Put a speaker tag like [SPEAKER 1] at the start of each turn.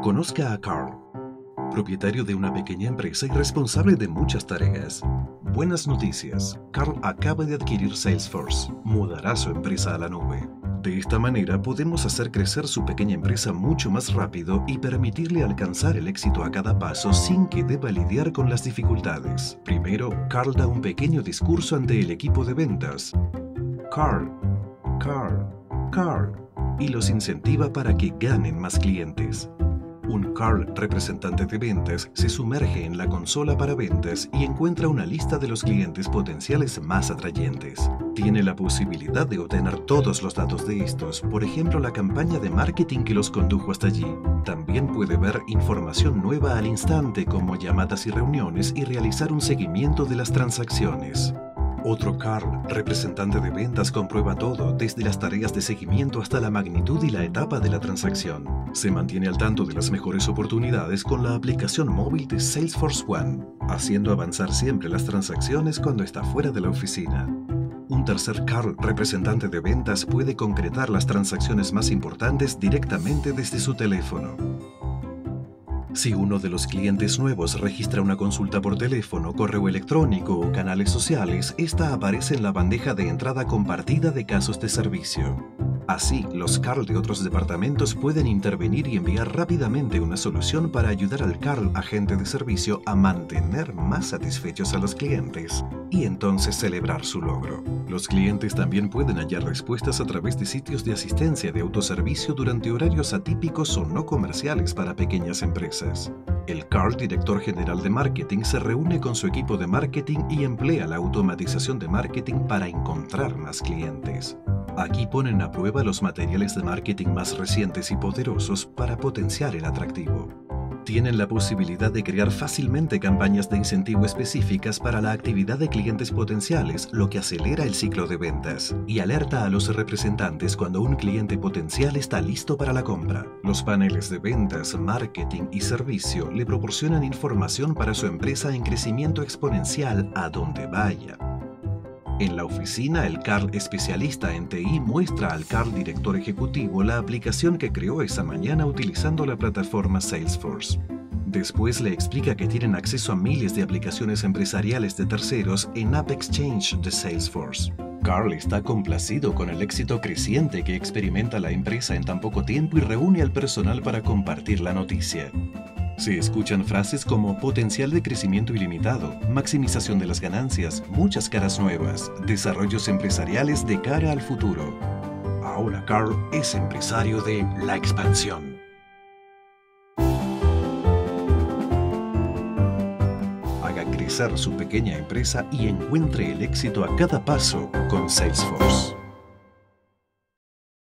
[SPEAKER 1] Conozca a Carl, propietario de una pequeña empresa y responsable de muchas tareas. Buenas noticias, Carl acaba de adquirir Salesforce, mudará su empresa a la nube. De esta manera podemos hacer crecer su pequeña empresa mucho más rápido y permitirle alcanzar el éxito a cada paso sin que deba lidiar con las dificultades. Primero, Carl da un pequeño discurso ante el equipo de ventas. Carl, y los incentiva para que ganen más clientes. Un Carl representante de ventas se sumerge en la consola para ventas y encuentra una lista de los clientes potenciales más atrayentes. Tiene la posibilidad de obtener todos los datos de estos, por ejemplo la campaña de marketing que los condujo hasta allí. También puede ver información nueva al instante como llamadas y reuniones y realizar un seguimiento de las transacciones. Otro Carl, representante de ventas, comprueba todo, desde las tareas de seguimiento hasta la magnitud y la etapa de la transacción. Se mantiene al tanto de las mejores oportunidades con la aplicación móvil de Salesforce One, haciendo avanzar siempre las transacciones cuando está fuera de la oficina. Un tercer Carl, representante de ventas, puede concretar las transacciones más importantes directamente desde su teléfono. Si uno de los clientes nuevos registra una consulta por teléfono, correo electrónico o canales sociales, esta aparece en la bandeja de entrada compartida de casos de servicio. Así, los Carl de otros departamentos pueden intervenir y enviar rápidamente una solución para ayudar al Carl agente de servicio a mantener más satisfechos a los clientes y entonces celebrar su logro. Los clientes también pueden hallar respuestas a través de sitios de asistencia de autoservicio durante horarios atípicos o no comerciales para pequeñas empresas. El Carl, director general de marketing, se reúne con su equipo de marketing y emplea la automatización de marketing para encontrar más clientes. Aquí ponen a prueba los materiales de marketing más recientes y poderosos para potenciar el atractivo. Tienen la posibilidad de crear fácilmente campañas de incentivo específicas para la actividad de clientes potenciales, lo que acelera el ciclo de ventas y alerta a los representantes cuando un cliente potencial está listo para la compra. Los paneles de ventas, marketing y servicio le proporcionan información para su empresa en crecimiento exponencial a donde vaya. En la oficina, el Carl especialista en TI muestra al Carl director ejecutivo la aplicación que creó esa mañana utilizando la plataforma Salesforce. Después le explica que tienen acceso a miles de aplicaciones empresariales de terceros en AppExchange de Salesforce. Carl está complacido con el éxito creciente que experimenta la empresa en tan poco tiempo y reúne al personal para compartir la noticia. Se escuchan frases como potencial de crecimiento ilimitado, maximización de las ganancias, muchas caras nuevas, desarrollos empresariales de cara al futuro. Ahora Carl es empresario de la expansión. Haga crecer su pequeña empresa y encuentre el éxito a cada paso con Salesforce.